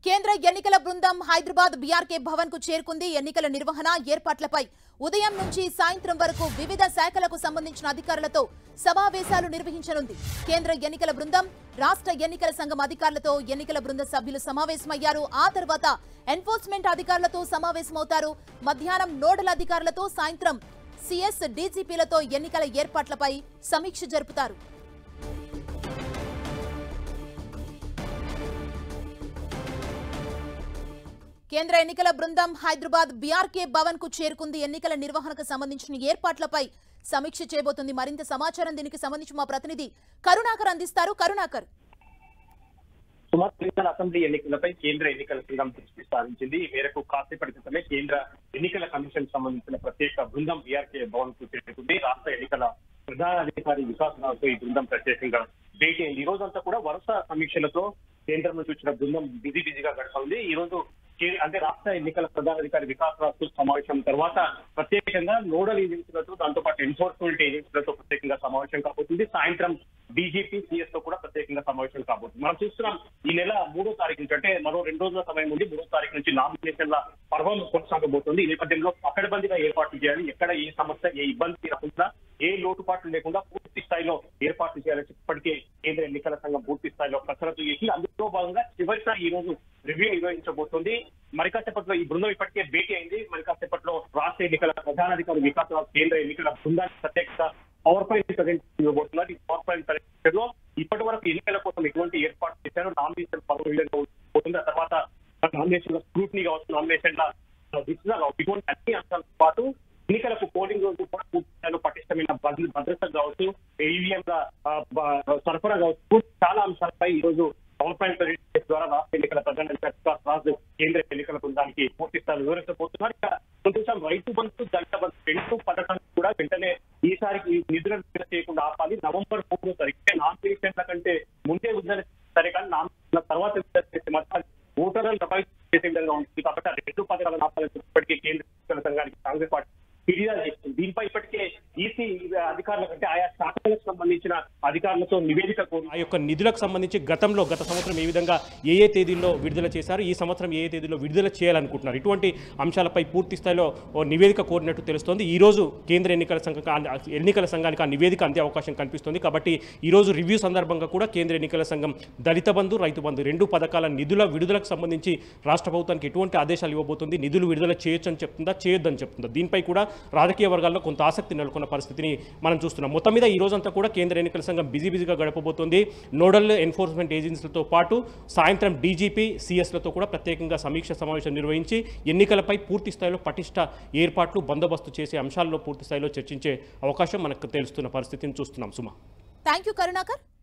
కేంద్ర ఎన్నికల బృందం హైదరాబాద్ బీఆర్కే భవన్ కు చేరుకుంది. ఎన్నికల నిర్వహణ ఏర్పాట్లపై ఉదయం నుంచి సాయంత్రం వరకు వివిధ శాఖలకు సంబంధించిన అధికారులతో సమావేశాలు నిర్వహించనుంది. కేంద్ర ఎన్నికల బృందం రాష్ట్ర ఎన్నికల సంఘం అధికారులతో ఎన్నికల బృంద సభ్యులు సమావేశమయ్యారు. ఆ తర్వాత ఎన్ఫోర్స్మెంట్ అధికారులతో సమావేశమవుతారు. మధ్యాహ్నం నోడల్ అధికారులతో, సాయంత్రం సిఎస్ డీజీపీలతో ఎన్నికల ఏర్పాట్లపై సమీక్ష జరుపుతారు. కేంద్ర ఎన్నికల బృందం హైదరాబాద్ బీఆర్కే భవన్ కు చేరుకుంది. ఎన్నికల నిర్వహణకు సంబంధించిన ఏర్పాట్లపై సమీక్ష చేయబోతుంది. మరింత సమాచారం దీనికి సంబంధించి మా ప్రతినిధి కరుణాకర్ అందిస్తారు. కరుణాకర్, సుమారు అసెంబ్లీ ఎన్నికలపై కేంద్ర ఎన్నికల సంఘం దృష్టి సారించింది. ఈ మేరకు కాసేపటి క్రితమే కేంద్ర ఎన్నికల కమిషన్ సంబంధించిన ప్రత్యేక బృందం బీఆర్కే భవన్ కు చేరుకుంది. రాష్ట్ర ఎన్నికల ప్రధానాధికారి వికాస్ రావుతో ఈ బృందం ప్రత్యేకంగా భేటీ అయింది. ఈ రోజంతా కూడా వరుస సమీక్షలతో కేంద్రం నుంచి వచ్చిన బృందం బిజీగా గడుపుతుంది. ఈ రోజు అంటే రాష్ట్ర ఎన్నికల ప్రధానాధికారి వికాస్ రావు సమావేశం తర్వాత ప్రత్యేకంగా నోడల్ ఏజెన్సీలతో, దాంతో పాటు ఎన్ఫోర్స్మెంట్ ఏజెన్సీలతో ప్రత్యేకంగా సమావేశం కాబోతుంది. సాయంత్రం డీజీపీ సిఎస్ తో కూడా ప్రత్యేకంగా సమావేశం కాబోతుంది. మనం చూస్తున్నాం ఈ నెల 3వ తారీఖు నుంచి, అంటే మరో 2 రోజుల సమయం ఉంది. 3వ తారీఖు నుంచి నామినేషన్ల పర్వం కొనసాగబోతుంది. ఈ నేపథ్యంలో పకడ్బందీగా ఏర్పాట్లు చేయాలి. ఎక్కడ ఏ సమస్య, ఏ ఇబ్బంది రాకుండా, ఏ లోటుపాట్లు లేకుండా పూర్తి స్థాయిలో ఏర్పాట్లు చేయాలని ఇప్పటికే కేంద్ర ఎన్నికల సంఘం పూర్తి స్థాయిలో కసరత్తు చేసి అందులో భాగంగా చివరిసారి ఈ రోజు రివ్యూ నిర్వహించబోతోంది. మరి కాసేపట్లో ఈ బృందం ఇప్పటికే భేటీ అయింది. మరి కాసేపట్లో రాష్ట్ర ఎన్నికల ప్రధానాధికారి వికాస్ రావు కేంద్ర ఎన్నికల బృందానికి ప్రత్యేక పవర్ పాయింట్ ప్రజెంటేషన్ ఇవ్వబోతున్నారు. ఈ పవర్ పాయింట్ ప్రజెంటేషన్ లో ఇప్పటి వరకు ఎన్నికల కోసం ఎటువంటి ఏర్పాటు చేశారు, నామినేషన్ పోతుంది, ఆ తర్వాత నామినేషన్ల స్క్రూటినీ కావచ్చు, నామినేషన్ల విచారణ కావచ్చు, ఇటువంటి అన్ని అంశాలతో పాటు ఎన్నికలకు పోలింగ్ రోజు కూడా పూర్తిస్థాయిలో పటిష్టమైన భద్రత కావచ్చు, ఈవీఎంల సరఫరా కావచ్చు, చాలా అంశాలపై ఈ రోజు పవర్ పాయింట్ ప్రజెంటేషన్ ద్వారా రాష్ట్ర ఎన్నికల ప్రధానాధికారి వికాస్ రావు కేంద్ర ఎన్నికల బృందానికి పూర్తి స్థాయిలో వివరించబోతున్నారు. ఇక కొంచెం రైతు బంధు, దళిత బంధు 2 పథకాలు కూడా వెంటనే ఈసారికి నిధులను విడుదల చేయకుండా ఆపాలి. నవంబర్ 3వ తారీఖు నామినేషన్ల కంటే ముందే విడుదల సరే, కానీ నామినేషన్ల తర్వాత విడుదల చేసే మాత్రం ఓటర్లను ప్రభావితం చేసే విధంగా ఉంటుంది. కాబట్టి ఆ 2 పథకాలను ఆపాలని ఇప్పటికే కేంద్ర ఎన్నికల సంఘానికి కాంగ్రెస్ పార్టీ ఫిర్యాదు చేస్తుంది. దీనిపై ఇప్పటికే ఈసీ అధికారుల కంటే ఆయా శాఖలకు సంబంధించిన అధికారులతో నివేదిక ఆ యొక్క నిధులకు సంబంధించి గత సంవత్సరం ఏ విధంగా ఏ తేదీల్లో విడుదల చేశారు, ఈ సంవత్సరం ఏ తేదీలో విడుదల చేయాలనుకుంటున్నారు, ఇటువంటి అంశాలపై పూర్తి స్థాయిలో నివేదిక కోరినట్టు తెలుస్తోంది. ఈ రోజు కేంద్ర ఎన్నికల సంఘానికి ఆ నివేదిక అందే అవకాశం కనిపిస్తుంది. కాబట్టి ఈ రోజు రివ్యూ సందర్భంగా కూడా కేంద్ర ఎన్నికల సంఘం దళిత బంధు, రైతు బంధు 2 పథకాల నిధుల విడుదలకు సంబంధించి రాష్ట్ర ప్రభుత్వానికి ఎటువంటి ఆదేశాలు ఇవ్వబోతుంది, నిధులు విడుదల చేయొచ్చని చెప్తుందా, చేయొద్దని చెప్తుందా, దీనిపై కూడా రాజకీయ వర్గాల్లో కొంత ఆసక్తి నెలకొన్న పరిస్థితిని మనం చూస్తున్నాం. మొత్తం మీద ఈ రోజంతా కూడా కేంద్ర ఎన్నికల సంఘం బిజీగా గడపబోతోంది. నోడల్ ఎన్ఫోర్స్మెంట్ ఏజెన్సీలతో పాటు సాయంత్రం డీజీపీ సిఎస్లతో కూడా ప్రత్యేకంగా సమీక్ష సమావేశం నిర్వహించి ఎన్నికలపై పూర్తి స్థాయిలో పటిష్ట ఏర్పాట్లు, బందోబస్తు చేసే అంశాల్లో పూర్తి స్థాయిలో చర్చించే అవకాశం మనకు తెలుస్తున్న పరిస్థితిని చూస్తున్నాం. సుమా, థ్యాంక్ యూ కరుణాకర్.